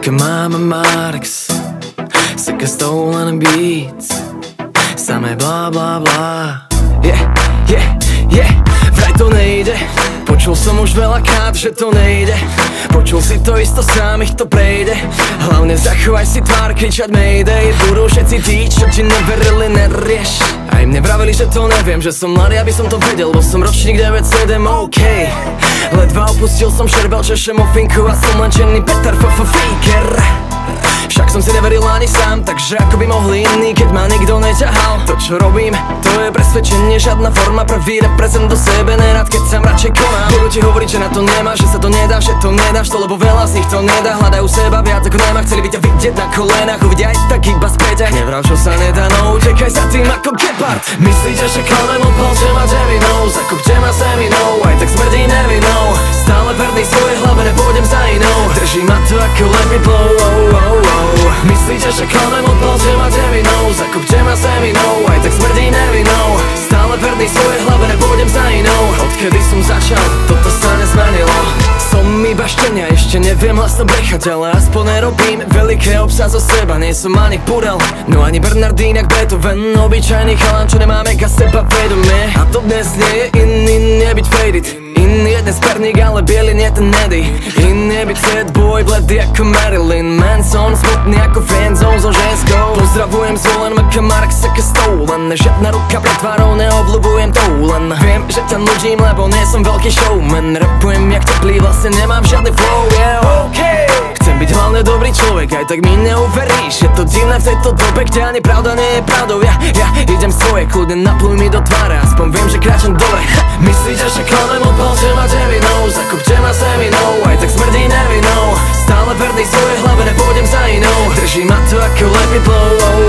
Mama Marx, sick of stolen beats, samé bla bla bla. Vraj to nejde, počul som už veľakrát, že to nejde. Počul si to isto sám, ich to prejde. Hlavne zachovaj si tvár, kričať mayday. Budú všetci tí, čo ti neverili, nerieš. Aj mne vraveli, že to neviem, že som mladý, aby som to vedel. Bo som ročník 9-7, OK. Ledva opustil som šerbel, češem o finku a som len černý Peter Faker. Však som si neveril ani sám, takže ako by mohli iní, keď ma nikto neťahal. To čo robím, to je presvedčenie, žiadna forma. Prvý reprezent do sebe, nerad keď sa radšej konám. Budú ti hovoriť, že na to nemáš, že sa to nedá, že to nedáš to, lebo veľa z nich to nedá. Hľadajú seba viac ako nemá, chceli by ťa vidieť na kolenách, uvidia aj tak iba späť. Nevrav, čo sa nedá, no utekaj za tým ako gepard. Myslíte, že klamem odpal, že máte vinou, zakopte ma seminou, aj tak smrdí nevinou. Stále verný svojej hlave, nepôjdem za inou, drží ma to ako let me blow. Myslíte, že klamem odpal, že máte vinou, zakopte ma seminou, aj tak smrdí nevinou. Stále verný svojej hlave, nepôjdem za inou. Odkedy som začal, toto sa nezmenilo. Som iba štenia, ešte neviem hlasno brechať, ale aspoň nerobím veľké obsah zo seba. Nie som ani Purell, no ani Bernardín jak Beethoven. Obyčajný chalan, čo nemá mega seba vedomie. A to dnes nie je iný nebyť faded. Iný je dnes perník, ale bielý nie ten nedy. Iný je byť sad boy, bledý ako Marilyn Manson, smutný ako fanzone so ženskou. Pozdravujem zvolen Maka Marx, aké stolen. Žiadna ruka pred tvárou, neobľubujem to len. Viem, že ťa nudím, lebo nie som veľký showman. Rapujem jak teplý, vlastne nemám žiadny flow, yeah, okay. Chcem byť hlavne dobrý človek, aj tak mi neuveríš. Je to divné v tejto dobe, kde ani pravda nie je pravdou. Ja idem svoje, kľudne napluj mi do tváre, aspoň viem, že kráčam dobre. Myslíte, že klamem odpal, že máte vinou, zakopte ma seminou, aj tak smrdí nevinou. Stále verný svojej hlave, nepôjdem za inou, drží ma to ako let me blow.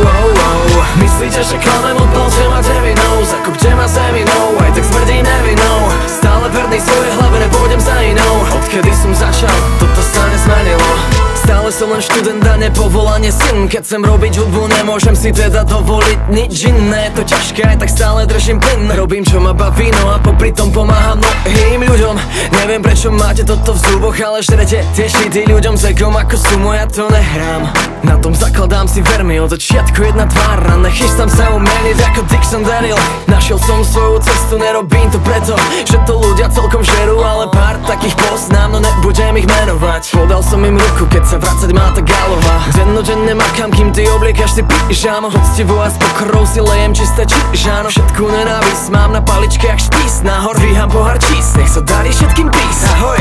Myslíte, že klamem odpal, že máte vinou, zakopte ma seminou, aj tak smrdí nevinou. Stále verný svojej hlave, nepôjdem za inou. Odkedy som začal, toto sa nezmenilo. Stále som len študent a nepovolanie syn. Keď chcem robiť hudbu, nemôžem si teda dovoliť nič iné. Je to ťažké, aj tak stále držím plyn. Robím čo ma baví, no a popri tom pomáham mnohým ľuďom. Neviem prečo máte toto v zuboch, ale žrete tie šity ľuďom s egom ako sumo, ja to nehrám. Na tom zakladám si vermi, od začiatku jedna tvár a nechystám sa umeniť ako Dixon Daryl. Našiel som svoju cestu, nerobím to preto, že to ľudia celkom žerú, ale pár takých poznám, no nebudem ich menovať. Podal som im ruku, keď sa vracať má tá gálová. Dennodenne makám, kým ty obliekaš si pyžamo. Poctivo a s pokorou si lejem čisté čižáno. Všetku nenávisť mám na paličke jak špís. Nahor dvíham pohár čís, nech sa darí všetkým pís. Ahoj!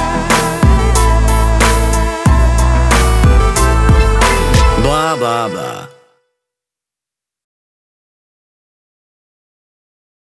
Bla bla bla.